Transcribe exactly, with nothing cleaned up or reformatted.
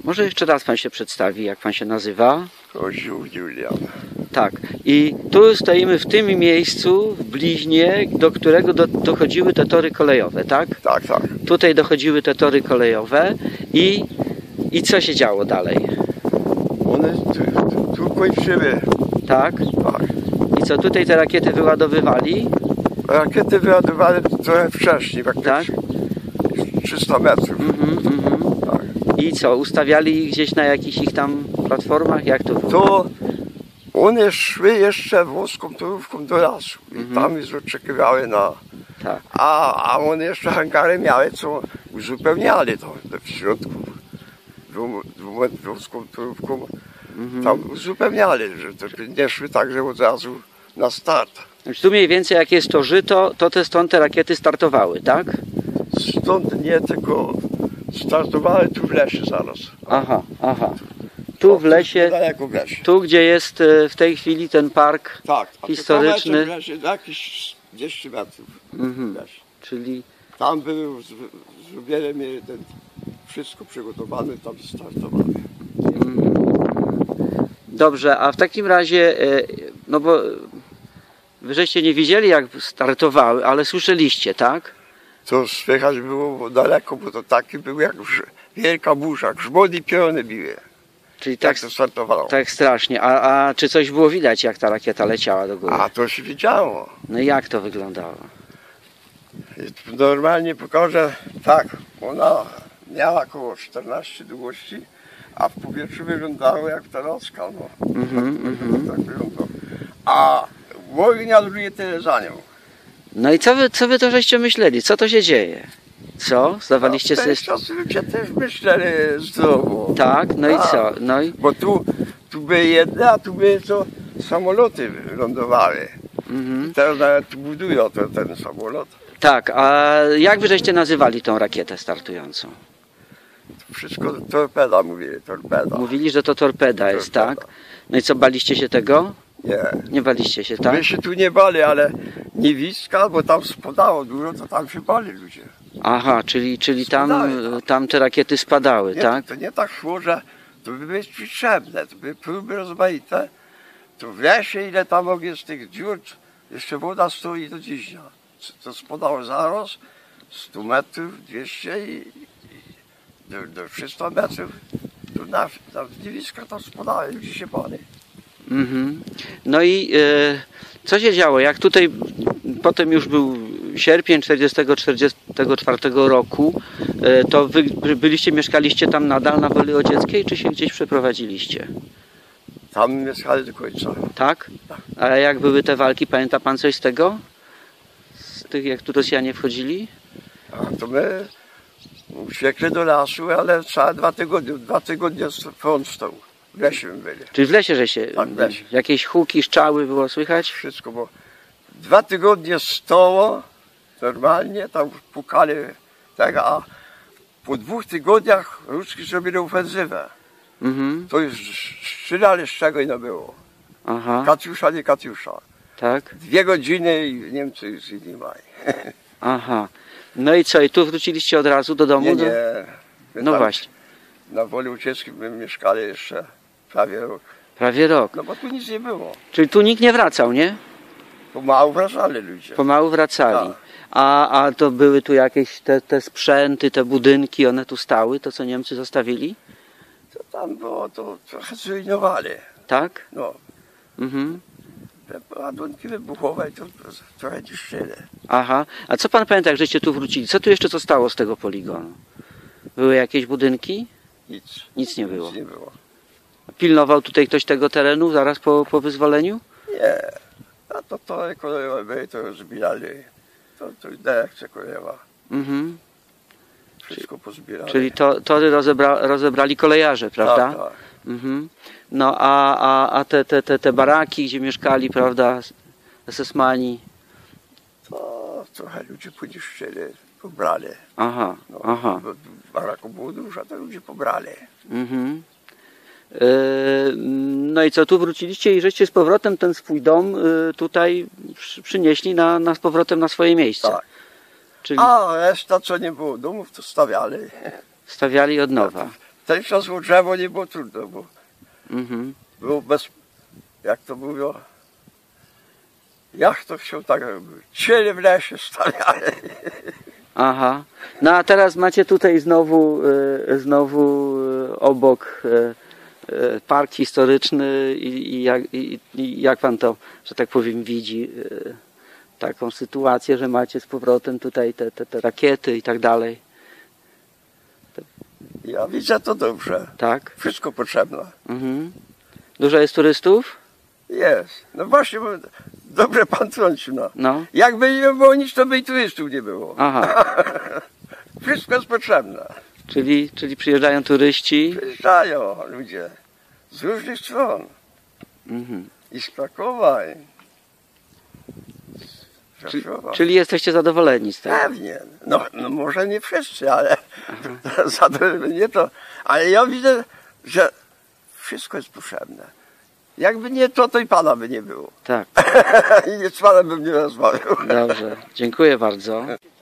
Może jeszcze raz pan się przedstawi, jak pan się nazywa? Koziu Julian. Tak. I tu stoimy w tym miejscu, w bliźnie, do którego do, dochodziły te tory kolejowe, tak? Tak, tak. Tutaj dochodziły te tory kolejowe i, i co się działo dalej? One tu, tu, tu kończyły. Tak? Tak. I co, tutaj te rakiety wyładowywali? Rakiety wyładowane trochę wcześniej, jak Tak? trzysta metrów. Mhm, mhm. Tak. I co, ustawiali ich gdzieś na jakichś ich tam platformach? Jak to było? To one szły jeszcze włoską torówką do lasu i Mhm. tam już oczekiwały na... Tak. A, a one jeszcze hangary miały, co uzupełniali to w środku. Dwu- dwu- Włoską torówką Mhm. tam uzupełniali, że to nie szły tak, że od razu na start. Znaczy, tu mniej więcej jak jest to żyto, to te stąd te rakiety startowały, tak? Stąd nie, tylko startowały tu w lesie zaraz. Aha, aha. Tu w lesie, Daleko w lesie. tu gdzie jest e, w tej chwili ten park, Tak, a historyczny. to tam jeszcze w lesie jakieś dwieście metrów Mhm. w lesie. czyli Tam był z- zrobione mi ten, wszystko przygotowane, tam startowały. dobrze, a w takim razie, e, no bo wy żeście nie widzieli jak startowały, ale słyszeliście, tak? To słychać było daleko, bo to taki był jak grz- wielka burza, grzmot i piorony biły. Czyli Tak tak, to startowało. tak strasznie. A, a czy coś było widać jak ta rakieta leciała do góry? A to się widziało. No i jak to wyglądało? I normalnie pokażę, tak, ona miała około czternaście długości, a w powietrzu wyglądało jak tarocka, no. Mhm, mhm. Tak wyglądało. A wojna drugie tyle za nią. No i co wy, co wy to żeście myśleli? Co to się dzieje? Co? Zdawaliście No, w sobie... ten czas ludzie też myśleli zdrowo. Tak, no i Tak. co? No i... Bo tu, tu były jedne, a tu były to samoloty lądowały. Mhm. Teraz nawet tu budują ten, ten samolot. Tak, a jak wy żeście nazywali tą rakietę startującą? Wszystko torpeda mówili, torpeda. Mówili, że to torpeda jest, Torpeda. tak? No i co, baliście się tego? Nie. Nie baliście się, tak? My się tu nie bali, ale Niewiska, bo tam spadało dużo, to tam się bali ludzie. Aha, czyli, czyli tam, Spadały, tak. tam te rakiety spadały, Nie, tak? to, to nie tak szło, że to by być potrzebne, to by próby rozmaite. To w lesie, ile tam jest tych dziur, jeszcze woda stoi do dziś. To spadało zaraz, sto metrów, dwieście i, i do, do trzysta metrów. To na, na Niewiska tam spadały, ludzie się bali. Mhm. No i e, co się działo? Jak tutaj potem już był sierpień czterdziestego czterdziestego czwartego roku, e, to wy byliście, mieszkaliście tam nadal na Woli Łodzieckiej, czy się gdzieś przeprowadziliście? Tam mieszkali do końca. Tak? A jak były te walki? Pamięta pan coś z tego? Z tych, jak tu Rosjanie wchodzili? A to my uciekli do lasu, ale całe dwa tygodnie, dwa tygodnie front stał. W lesie byli. Czyli w lesie, że się Tak, w lesie. jakieś huki, szczały było słychać? Wszystko, bo dwa tygodnie stało normalnie, tam pukali tego, a po dwóch tygodniach Ruski zrobili ofensywę. Mhm. To już strzelali z czego i nie było. Aha, Katiusza, nie Katiusza. tak? Dwie godziny i Niemcy już nie mają. Aha. No i co? I tu wróciliście od razu do domu? Nie, Do- nie. My No tam właśnie, Na Woli Ucieczki my mieszkali jeszcze prawie rok. prawie rok. No bo tu nic nie było. Czyli tu nikt nie wracał, nie? Pomału wracali ludzie. Pomału wracali. Tak. A, a to były tu jakieś te, te sprzęty, te budynki, one tu stały, to co Niemcy zostawili? To tam było, to trochę zrujnowali. Tak? No, Mhm. te ładunki wybuchowe to trochę niszczyli. Aha. A co pan pamięta, jak żeście tu wrócili? Co tu jeszcze zostało z tego poligonu? Były jakieś budynki? Nic. Nic nie było. Nic nie było. Pilnował tutaj ktoś tego terenu zaraz po, po wyzwoleniu? Nie. A to to kolejowe to rozbijali. To, to dyrekcja kolejowa. Mhm. Wszystko pozbierali. Czyli to, tory rozebra, rozebrali kolejarze, prawda? Tak, tak. Mhm. No a, a, a te, te, te, te baraki, gdzie mieszkali, prawda, es es mani. To trochę ludzie poniszczyli, pobrali. Aha, No, aha. bo baraku było dużo, to ludzie pobrali. Mhm. E, No i co, tu wróciliście i żeście z powrotem ten swój dom e, tutaj przy- przynieśli na, na z powrotem na swoje miejsce. Tak. Czyli A reszta, co nie było domów, to stawiali. stawiali od nowa. ten czas było drzewo nie było trudno, bo Mhm. było bez, jak to mówią, jak to chciał tak, ciele w lesie stawiali. Aha. No a teraz macie tutaj znowu, e, znowu e, obok e, e, park historyczny i, i, jak, i, i jak pan to, że tak powiem, widzi e, taką sytuację, że macie z powrotem tutaj te, te, te rakiety i tak dalej, Ja widzę to dobrze. tak? Wszystko potrzebne. Mhm. Dużo jest turystów? Jest. No właśnie, bo dobrze pan trącił. No. No. Jakby nie było nic, to by i turystów nie było. Aha. Wszystko jest potrzebne. Czyli, czyli przyjeżdżają turyści. Przyjeżdżają ludzie z różnych stron. Mhm. I z Krakowa, i z Czyli, Rzeszowa. czyli jesteście zadowoleni z tego? Pewnie. No, no może nie wszyscy, ale zadowolenie to. Ale ja widzę, że wszystko jest potrzebne. Jakby nie to, to i pana by nie było. Tak. I z panem bym nie rozmawiał. Dobrze. Dziękuję bardzo.